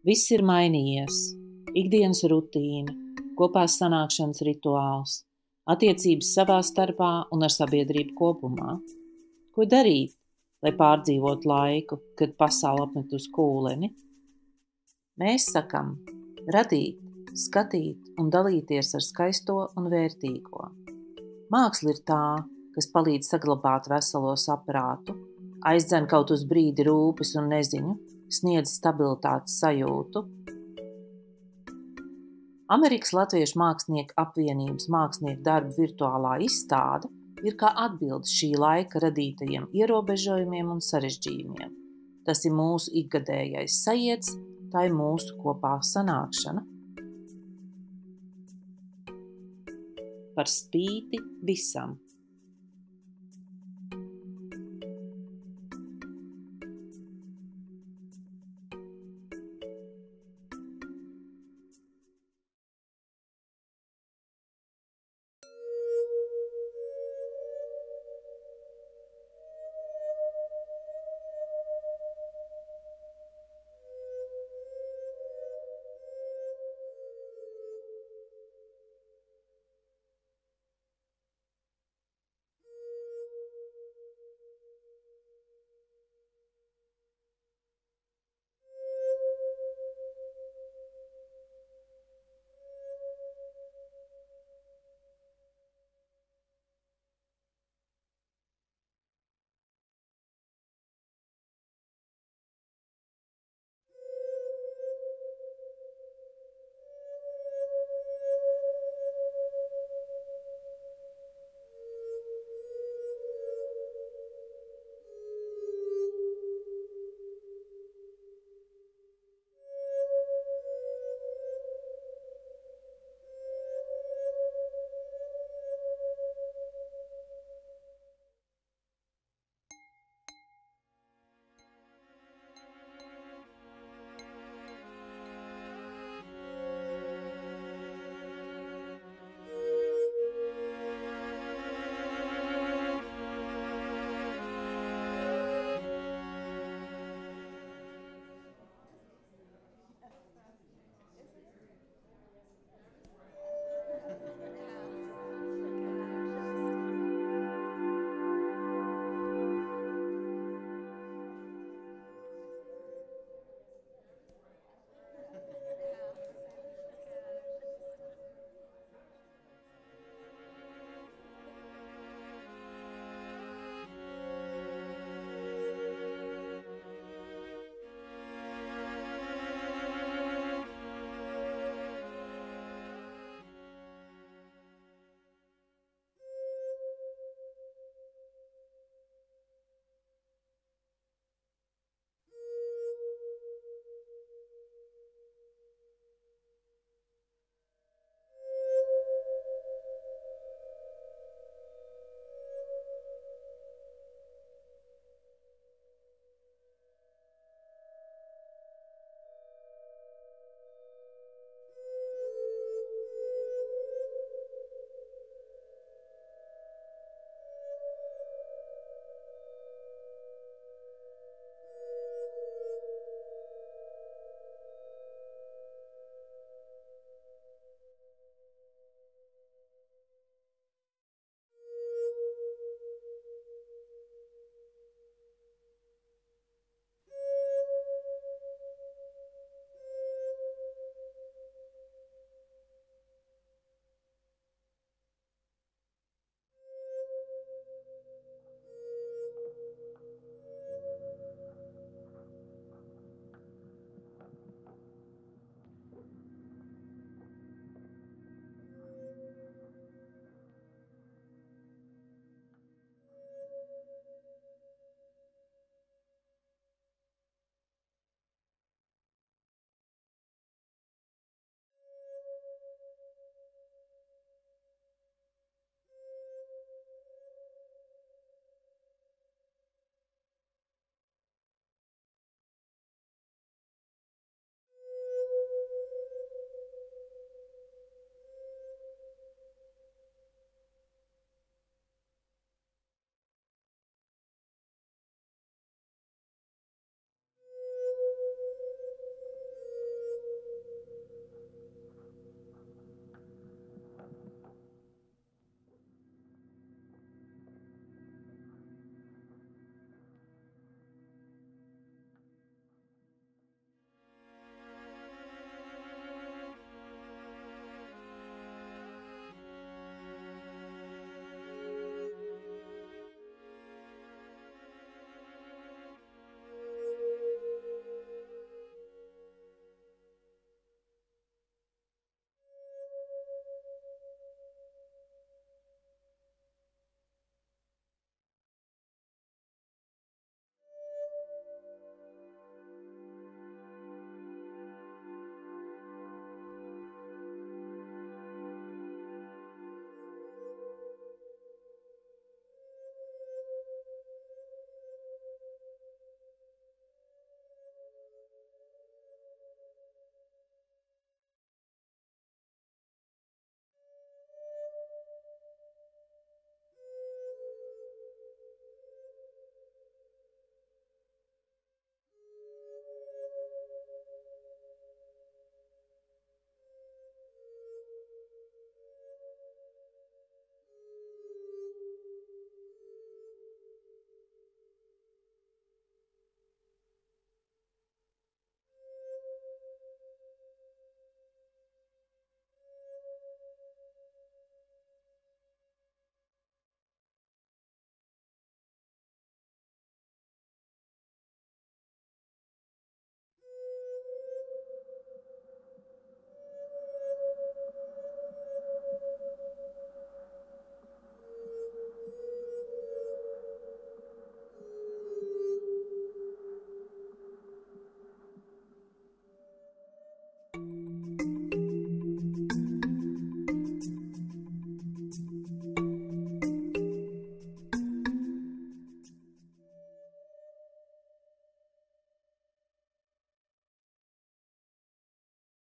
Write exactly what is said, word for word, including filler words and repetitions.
Viss ir mainījies. Ikdienas rutīna, kopās sanākšanas rituāls, attiecības savā starpā un ar sabiedrību kopumā. Ko darīt, lai pārdzīvotu laiku, kad pasaule apmet uz kūleni? Mēs sakam, radīt, skatīt un dalīties ar skaisto un vērtīgo. Māksla ir tā, kas palīdz saglabāt veselo saprātu, aizdzen kaut uz brīdi rūpes un neziņu, sniedz stabilitātes sajūtu. Amerikas Latviešu mākslinieku apvienības mākslinieku darbu virtuālā izstāde ir kā atbildes šī laika radītajiem ierobežojumiem un sarežģījumiem. Tas ir mūsu ikgadējais sajiets, tā ir mūsu kopā sanākšana. Par spīti visam.